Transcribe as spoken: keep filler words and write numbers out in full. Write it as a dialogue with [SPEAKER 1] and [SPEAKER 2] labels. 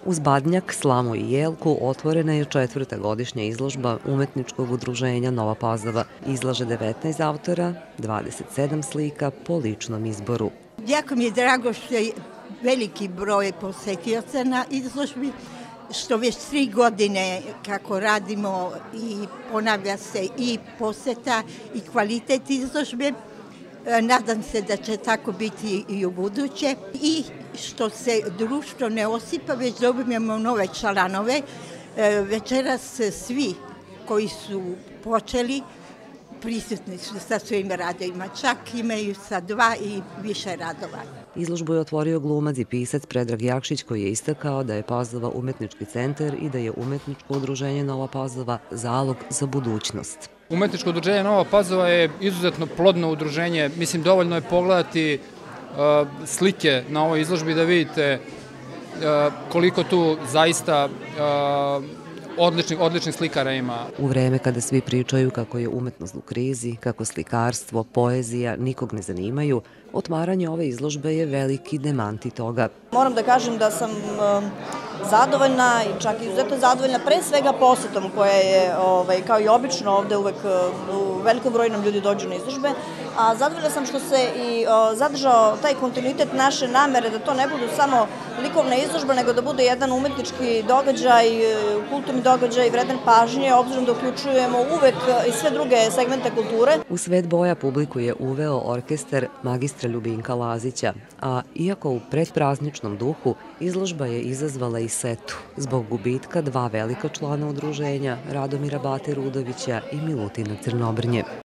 [SPEAKER 1] Uz Badnjak, Slamu i Jelku otvorena je četvrta godišnja izložba umetničkog udruženja Nova Pazova. Izlaže devetnaest autora, dvadeset sedam slika po ličnom izboru.
[SPEAKER 2] Jako mi je drago što je veliki broj posetioca na izložbi, što već tri godine kako radimo i ponavlja se i poseta i kvalitet izložbe. Nadam se da će tako biti i u buduće i što se društvo ne osipa, već dobijemo nove članove. Večeras svi koji su počeli prisutni su sa svojim radovima, čak imaju sa dva i više radova.
[SPEAKER 1] Izložbu je otvorio glumac i pisac Predrag Jakšić, koji je istakao da je Pazova umetnički centar i da je umetničko udruženje Nova Pazova zalog za budućnost.
[SPEAKER 3] Umetničko udruženje Nova Pazova je izuzetno plodno udruženje. Mislim, dovoljno je pogledati slike na ovoj izložbi da vidite koliko tu zaista odličnih, odličnih slikara ima.
[SPEAKER 1] U vreme kada svi pričaju kako je umetnost u krizi, kako slikarstvo, poezija nikog ne zanimaju, otvaranje ove izložbe je veliki demanti toga.
[SPEAKER 4] Moram da kažem da sam zadovoljna i čak izuzetno zadovoljna pre svega posetom koja je, kao i obično, ovde uvek u velikom broju nam ljudi dođu na izložbe, a zadovoljna sam što se i zadržao taj kontinuitet naše namere da to ne budu samo likovna izložba, nego da bude jedan umetnički događaj, kulturni događaj vredan pažnje, obzirom da uključujemo uvek i sve druge segmente kulture.
[SPEAKER 1] U svet boja publiku je uveo orkestar magistra Ljubinka Lazića, a iako u predprazničnom duhu, izložba je izazvala i setu zbog gubitka dva velika člana udruženja, Radomira Bate Rudovića i Milutina Crnobrnje.